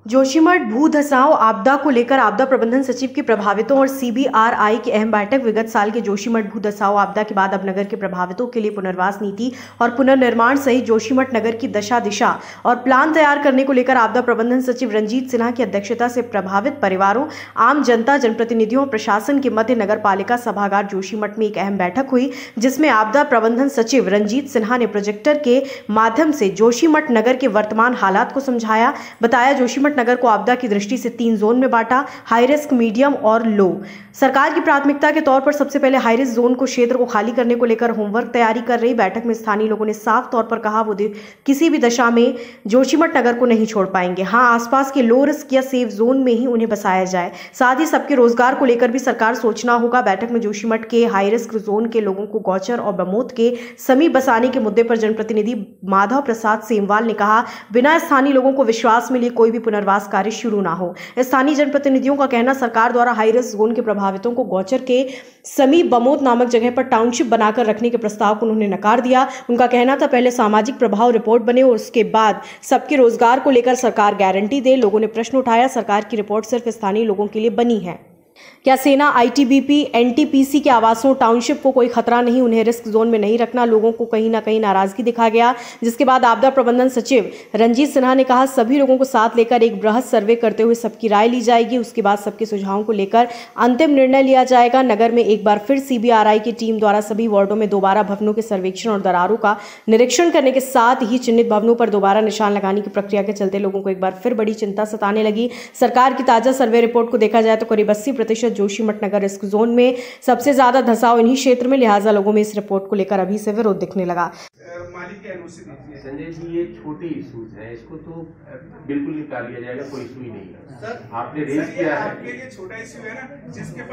जोशीमठ भू धसाव आपदा को लेकर आपदा प्रबंधन सचिव के प्रभावितों और सीबीआरआई की अहम बैठक। विगत साल के जोशीमठ भू धसाव आपदा के बाद अब नगर के प्रभावितों के लिए पुनर्वास नीति और पुनर्निर्माण सहित जोशीमठ नगर की दशा दिशा और प्लान तैयार करने को लेकर आपदा प्रबंधन सचिव रंजीत सिन्हा की अध्यक्षता से प्रभावित परिवारों, आम जनता, जनप्रतिनिधियों और प्रशासन के मध्य नगर पालिका सभागार जोशीमठ में एक अहम बैठक हुई, जिसमें आपदा प्रबंधन सचिव रंजीत सिन्हा ने प्रोजेक्टर के माध्यम से जोशीमठ नगर के वर्तमान हालात को समझाया। बताया जोशीमठ नगर को आपदा की दृष्टि से 3 जोन में बांटा, हाई रिस्क, मीडियम और लो। सरकार की प्राथमिकता के तौर पर सबसे पहले हाई रिस्क जोन को क्षेत्र को खाली करने को लेकर होमवर्क तैयारी कर रही। बैठक में स्थानीय लोगों ने साफ तौर पर कहा वो किसी भी दशा में जोशीमठ नगर को नहीं छोड़ पाएंगे। हाँ, आसपास के लो रिस्क या सेफ जोन में ही उन्हें बसाया जाए। साथ ही सबके रोजगार को लेकर भी सरकार सोचना होगा। बैठक में जोशीमठ के हाई रिस्क जोन के लोगों को गौचर और बमोत के समीप बसाने के मुद्दे पर जनप्रतिनिधि माधव प्रसाद सेमवाल ने कहा, बिना स्थानीय लोगों को विश्वास में लिए कोई भी पुनर्वास कार्य शुरू ना हो। स्थानीय जनप्रतिनिधियों का कहना, सरकार द्वारा हाई रिस्क जोन के प्रभावितों को गौचर के समीप बमोत नामक जगह पर टाउनशिप बनाकर रखने के प्रस्ताव को उन्होंने नकार दिया। उनका कहना था पहले सामाजिक प्रभाव रिपोर्ट बने और उसके बाद सबके रोजगार को लेकर सरकार गारंटी दे। लोगों ने प्रश्न उठाया, सरकार की रिपोर्ट सिर्फ स्थानीय लोगों के लिए बनी है क्या? सेना, आईटीबीपी, एनटीपीसी के आवासों, टाउनशिप को कोई खतरा नहीं, उन्हें रिस्क जोन में नहीं रखना। लोगों को कहीं ना कहीं नाराजगी दिखा गया, जिसके बाद आपदा प्रबंधन सचिव रंजीत सिन्हा ने कहा, सभी लोगों को साथ लेकर एक बृहद सर्वे करते हुए सबकी राय ली जाएगी। उसके बाद सबके सुझावों को लेकर अंतिम निर्णय लिया जाएगा। नगर में एक बार फिर सीबीआरआई की टीम द्वारा सभी वार्डों में दोबारा भवनों के सर्वेक्षण और दरारों का निरीक्षण करने के साथ ही चिन्हित भवनों पर दोबारा निशान लगाने की प्रक्रिया के चलते लोगों को एक बार फिर बड़ी चिंता सताने लगी। सरकार की ताजा सर्वे रिपोर्ट को देखा जाए तो करीब 80% जोशीमठ नगर रिस्क जोन में सबसे ज्यादा धसाव इन्हीं क्षेत्र में, लिहाजा लोगों में इस रिपोर्ट को लेकर अभी से विरोध दिखने लगा। मालिक के अनुसार संजय जी, ये छोटी इश्यूज है, इसको तो बिल्कुल निकाल लिया जाएगा, कोई इशू ही नहीं है। सर, आपने रेज किया है, आपके लिए छोटा इशू है ना, जिसके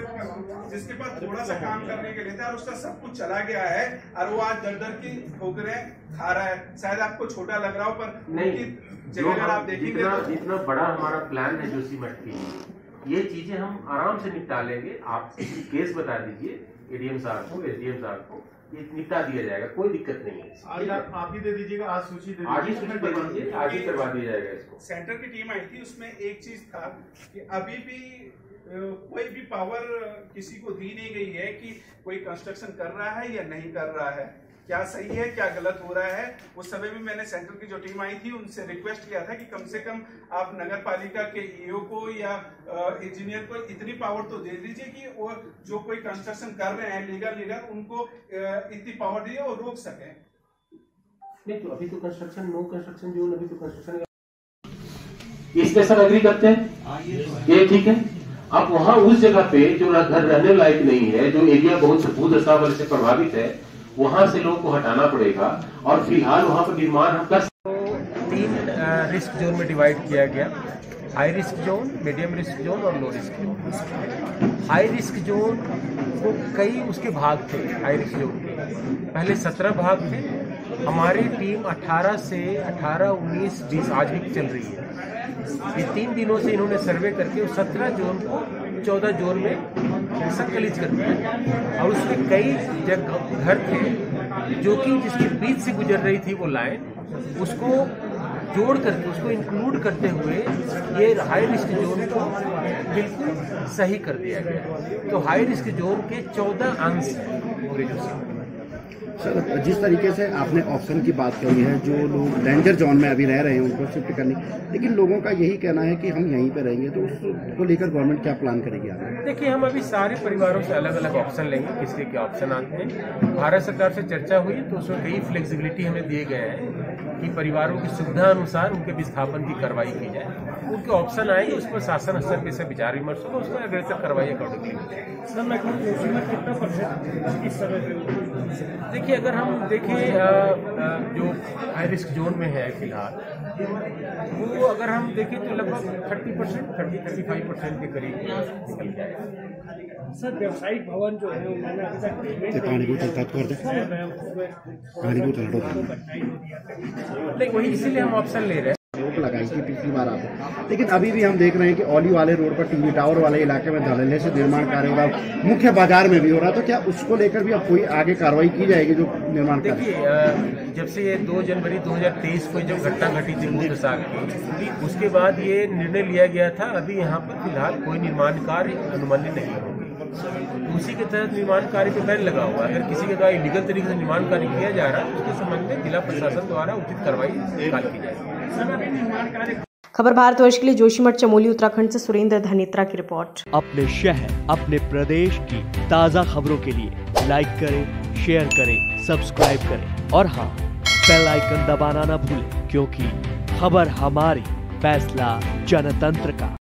पास थोड़ा सा काम करने के लिए था और उसका सब कुछ चला गया है और वो आज दर दर की ठोकरें खा रहा है। शायद आपको छोटा लग रहा हो, पर नहीं, जगह अगर आप देखेंगे इतना बड़ा हमारा प्लान है जोशीमठ की, ये चीजें हम आराम से निपटा लेंगे। आप केस बता दीजिए एडीएम साहब को, एसडीएम साहब को, ये निपटा दिया जाएगा, कोई दिक्कत नहीं है। आज आप ही दे दीजिएगा, आज सूची दे दीजिए, आज ही सूची करवा दीजिए, आज ही करवा दिया जाएगा इसको। सेंटर की टीम आई थी, उसमें एक चीज था कि अभी भी कोई भी पावर किसी को दी नहीं गई है कि कोई कंस्ट्रक्शन कर रहा है या नहीं कर रहा है, क्या सही है क्या गलत हो रहा है। उस समय भी मैंने सेंटर की जो टीम आई थी उनसे रिक्वेस्ट किया था कि कम से कम आप नगर पालिका के ईओ को या इंजीनियर को इतनी पावर तो दे दीजिए कि वो जो कोई कंस्ट्रक्शन कर रहे हैं लीगल उनको इतनी पावर दिए और रोक सके। नहीं तो अभी तो कंस्ट्रक्शन, नो कंस्ट्रक्शन जो अभी तो कंस्ट्रक्शन इस पे सब एग्री करते हैं, ये ठीक है। अब वहाँ उस जगह पे जो घर रहने लायक नहीं है, जो एरिया बहुत भू दशा से प्रभावित है, वहां से लोगों को हटाना पड़ेगा और फिलहाल वहां पर निर्माण हम कर। 3 रिस्क जोन में डिवाइड किया गया, high risk zone, medium risk zone और low risk zone. High risk zone को कई उसके भाग थे। हाई रिस्क जोन के पहले 17 भाग थे। हमारी टीम 18 से 18, 19, 20 आज भी चल रही है। ये 3 दिनों से इन्होंने सर्वे करके 17 जोन को 14 जोन में संकलित कर दिया और उसमें कई जगह घर थे जो कि जिसके बीच से गुजर रही थी वो लाइन, उसको जोड़ करके उसको इंक्लूड करते हुए ये हाई रिस्क जोन को बिल्कुल सही कर दिया गया। तो हाई रिस्क जोन के 14 अंश हैं पूरे जोशीमठ। सर, जिस तरीके से आपने ऑप्शन की बात करी है, जो लोग डेंजर जोन में अभी रह रहे हैं उनको शिफ्ट करने, लेकिन लोगों का यही कहना है कि हम यहीं पे रहेंगे, तो उसको लेकर गवर्नमेंट क्या प्लान करेगी आप? देखिए, हम अभी सारे परिवारों से अलग अलग ऑप्शन लेंगे, किसके क्या ऑप्शन आते हैं। भारत सरकार से चर्चा हुई तो उसमें कई फ्लेक्सिबिलिटी हमें दिए गए हैं कि परिवारों की सुविधा अनुसार उनके विस्थापन की कार्रवाई की जाए। उनके ऑप्शन आएंगे, उस पर शासन स्तर पे से विचार विमर्श होगा, उसमें अग्रेसर कार्रवाई अकॉर्डिंगली। देखिए, अगर हम देखें जो हाई रिस्क जोन में है फिलहाल, वो अगर हम देखें तो लगभग 30%, 30-35% के करीब निकल जाएगा। सर, व्यावसायिक भवन जो है उन्होंने अभी तक नहीं, वही इसीलिए हम ऑप्शन ले रहे हैं। रोक लगाई थी पिछली बार आपने, लेकिन अभी भी हम देख रहे हैं कि औली वाले रोड पर टीवी टावर वाले इलाके में धड़ल्ले से निर्माण कार्य हो रहा, मुख्य बाजार में भी हो रहा, तो क्या उसको लेकर भी अब कोई आगे कार्रवाई की जाएगी जो निर्माण? देखिए, जब से ये 2 जनवरी 2023 को जब घटना घटी थी भूदसाव की, उसके बाद ये निर्णय लिया गया था अभी यहाँ पर फिलहाल कोई निर्माण कार्य अनुमन्य नहीं होगा। उसी के तहत निर्माण कार्य पे बैन लगा हुआ है। अगर किसी के द्वारा इलीगल तरीके से निर्माण कार्य किया जा रहा है तो उसके संबंध में जिला प्रशासन द्वारा उचित कार्रवाई निकाल की जाएगी। खबर भारतवर्ष के लिए जोशीमठ चमोली उत्तराखंड से सुरेंद्र धनेत्रा की रिपोर्ट। अपने शहर अपने प्रदेश की ताज़ा खबरों के लिए लाइक करें, शेयर करें, सब्सक्राइब करें और हाँ, बेल आइकन दबाना ना भूलें, क्योंकि खबर हमारी, फैसला जनतंत्र का।